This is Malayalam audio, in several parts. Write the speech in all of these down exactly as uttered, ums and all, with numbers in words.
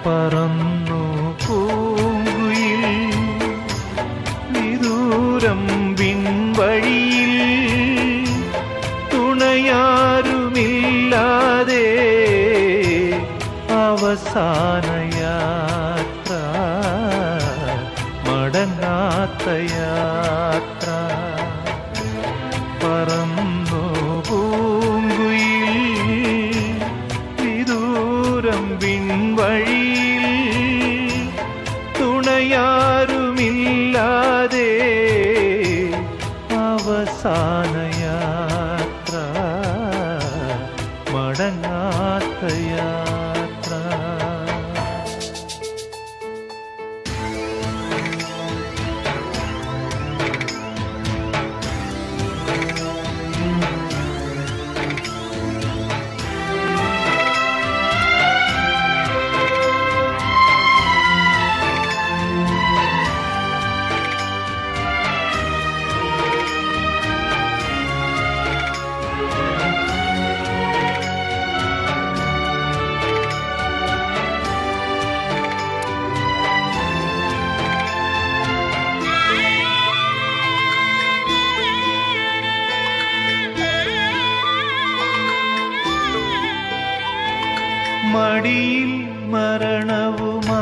പറന്നു പൂങ്കുയിൽ വിദൂരം വിൺവഴിയിൽ തുണയാരുമില്ലാതെ അവസാന യാത്ര മടങ്ങാത്ത യാത്ര പറന്നു പൂങ്കുയിൽ വിദൂരം വിൺവഴിയിൽ തുണയാരുമില്ലാതെ അവസാന യാത്ര മടങ്ങാത്ത യാത്ര മടിയിൽ മരണവുമാ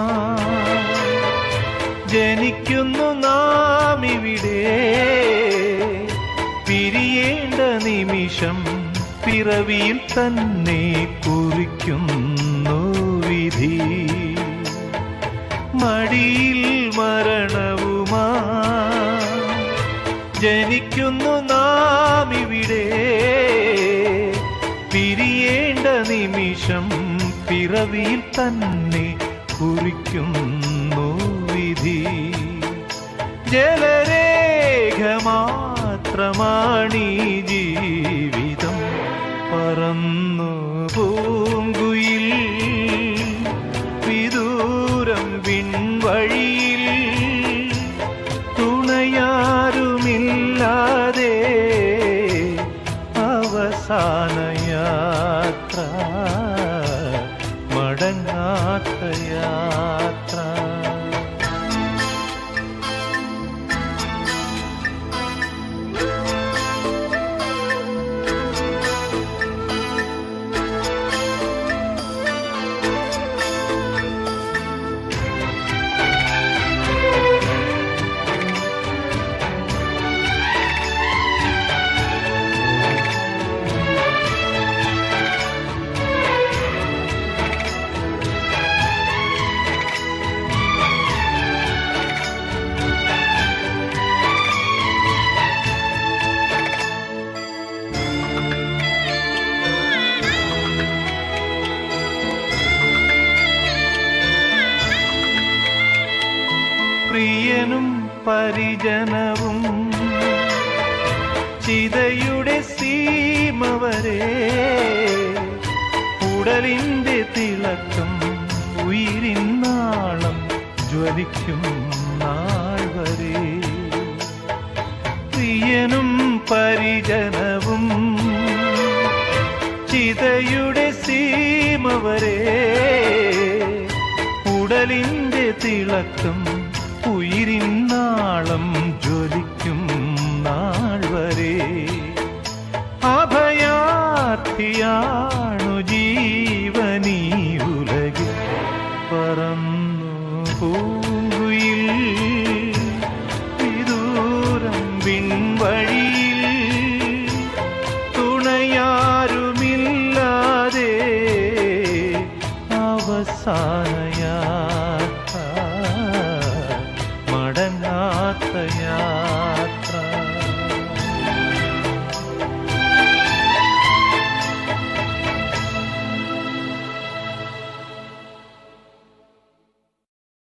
ജനിക്കുന്നു നാം ഇവിടെ പിരിയേണ്ട നിമിഷം പിറവിയിൽ തന്നെ കുറിക്കുന്നു വിധി മടിയിൽ മരണവുമാ ജനിക്കുന്നു നാം ഇവിടെ പിരിയേണ്ട നിമിഷം പിറവിയിൽ തന്നെ കുറിക്കുന്നു വിധി ജലരേഖ മാത്രമാണീ ജീവിതം പറന്നു പൂങ്കുയിൽ വിദൂരം വിൺവഴിയിൽ തുണയാരുമില്ലാതെ അവസാന യാത്ര മടങ്ങാത്ത യാത്ര പ്രിയനും പരിജനവും ചിതയുടെ സീമ വരെ ഉടലിൻ്റെ തിളക്കം ഉയിരിന്നാളം ജ്വലിക്കും നാൾ വരെ പ്രിയനും പരിജനവും ചിതയുടെ സീമ വരെ ഉടലിൻ്റെ തിളക്കം ഉയിരിന്നാളം ജ്വലിക്കും നാൾ വരെ അഭയാർത്ഥിയാണു ജീവനീ ഉലകിൽ പറന്നു പൂങ്കുയിൽ വിദൂരം വിൺവഴിയിൽ തുണയാരുമില്ലാതെ അവസാന